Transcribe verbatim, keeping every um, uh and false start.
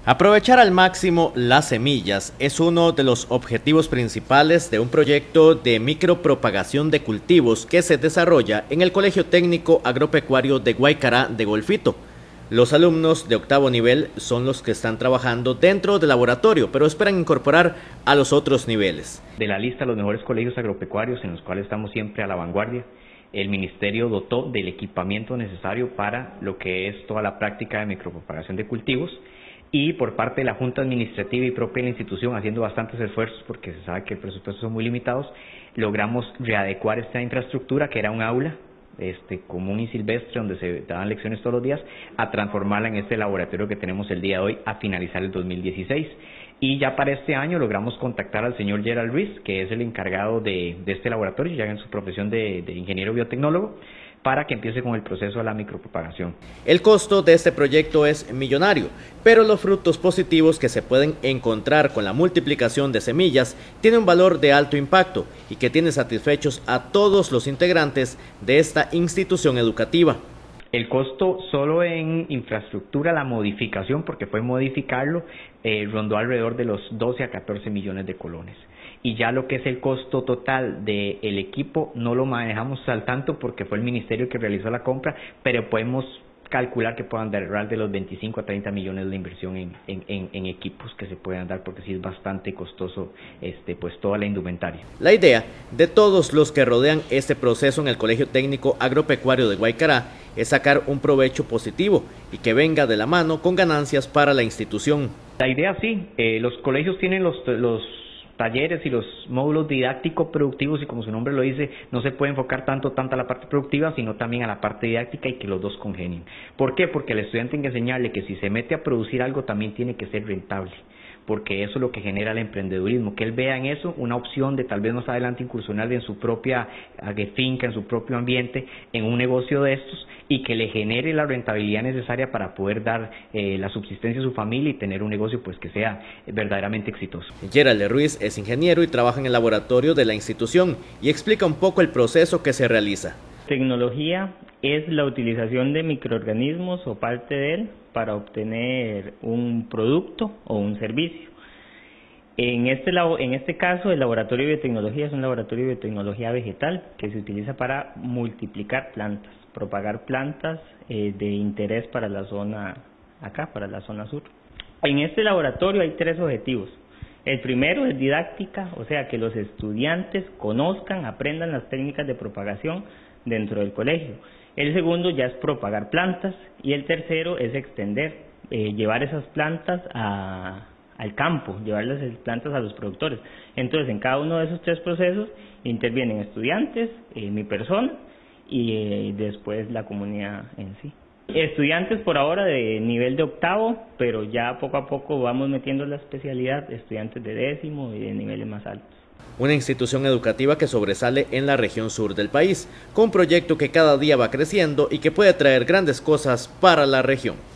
Aprovechar al máximo las semillas es uno de los objetivos principales de un proyecto de micropropagación de cultivos que se desarrolla en el Colegio Técnico Agropecuario de Guaycará de Golfito. Los alumnos de octavo nivel son los que están trabajando dentro del laboratorio, pero esperan incorporar a los otros niveles. De la lista de los mejores colegios agropecuarios en los cuales estamos siempre a la vanguardia, el Ministerio dotó del equipamiento necesario para lo que es toda la práctica de micropropagación de cultivos. Y por parte de la Junta Administrativa y propia de la institución, haciendo bastantes esfuerzos porque se sabe que el presupuesto son muy limitados, logramos readecuar esta infraestructura, que era un aula este, común y silvestre donde se daban lecciones todos los días, a transformarla en este laboratorio que tenemos el día de hoy a finalizar el dos mil dieciséis. Y ya para este año logramos contactar al señor Gerald Ruiz, que es el encargado de, de este laboratorio, ya en su profesión de, de ingeniero biotecnólogo, para que empiece con el proceso de la micropropagación. El costo de este proyecto es millonario, pero los frutos positivos que se pueden encontrar con la multiplicación de semillas tienen un valor de alto impacto y que tiene satisfechos a todos los integrantes de esta institución educativa. El costo solo en infraestructura, la modificación, porque fue modificarlo, eh, rondó alrededor de los doce a catorce millones de colones. Y ya lo que es el costo total del equipo no lo manejamos al tanto porque fue el ministerio que realizó la compra, pero podemos calcular que puedan dar de los veinticinco a treinta millones de inversión en, en, en, en equipos que se puedan dar, porque sí es bastante costoso este, pues toda la indumentaria. La idea de todos los que rodean este proceso en el Colegio Técnico Agropecuario de Guaycará es sacar un provecho positivo y que venga de la mano con ganancias para la institución. La idea sí, eh, los colegios tienen los, los talleres y los módulos didácticos productivos y como su nombre lo dice, no se puede enfocar tanto, tanto a la parte productiva, sino también a la parte didáctica y que los dos congenien. ¿Por qué? Porque el estudiante tiene que enseñarle que si se mete a producir algo también tiene que ser rentable, porque eso es lo que genera el emprendedurismo, que él vea en eso una opción de tal vez más adelante incursionar en su propia finca, en su propio ambiente, en un negocio de estos y que le genere la rentabilidad necesaria para poder dar eh, la subsistencia a su familia y tener un negocio pues que sea verdaderamente exitoso. Gerald Ruiz es ingeniero y trabaja en el laboratorio de la institución y explica un poco el proceso que se realiza. Tecnología es la utilización de microorganismos o parte de él para obtener un producto o un servicio. En este, en este caso, el laboratorio de biotecnología es un laboratorio de biotecnología vegetal que se utiliza para multiplicar plantas, propagar plantas eh, de interés para la zona acá, para la zona sur. En este laboratorio hay tres objetivos. El primero es didáctica, o sea que los estudiantes conozcan, aprendan las técnicas de propagación dentro del colegio. El segundo ya es propagar plantas y el tercero es extender, eh, llevar esas plantas a, al campo, llevar las plantas a los productores. Entonces en cada uno de esos tres procesos intervienen estudiantes, eh, mi persona y eh, después la comunidad en sí. Estudiantes por ahora de nivel de octavo, pero ya poco a poco vamos metiendo la especialidad, estudiantes de décimo y de niveles más altos. Una institución educativa que sobresale en la región sur del país, con un proyecto que cada día va creciendo y que puede traer grandes cosas para la región.